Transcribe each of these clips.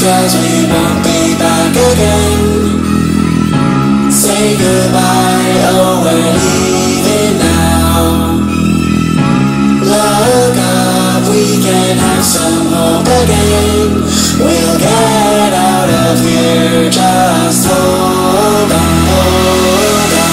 'cause we won't be back again. Say goodbye, oh we're leaving now. Look up, we can have some hope again. We'll get out of here, just hold on, hold on.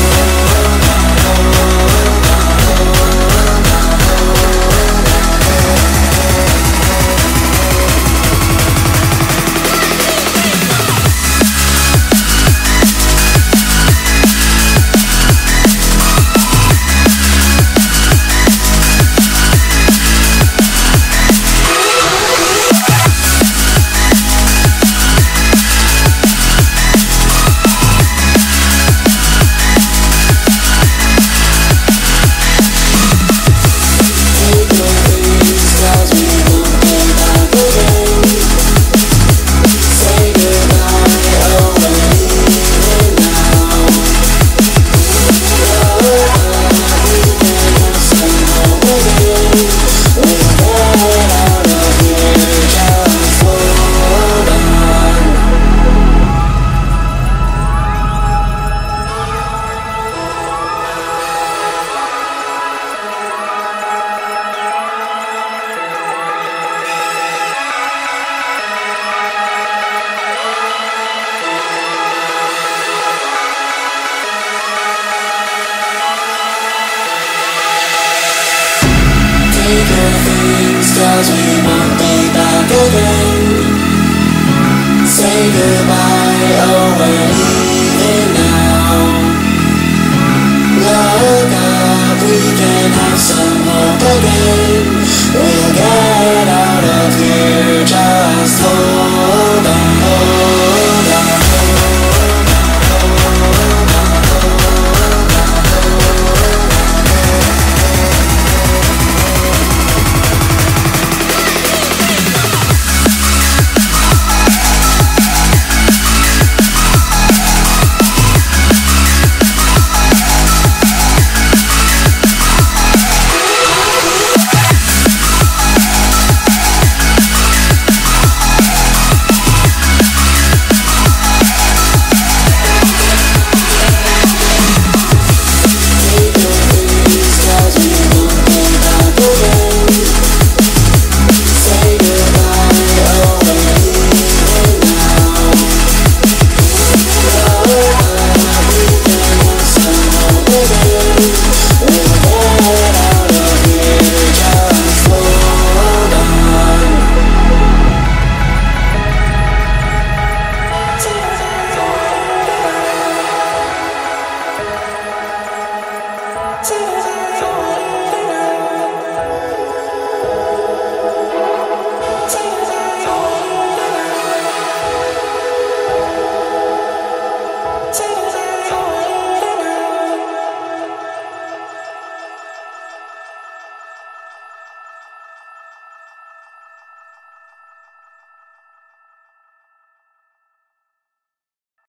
Take your things, 'cause we won't be back again. Say goodbye, oh we're leaving.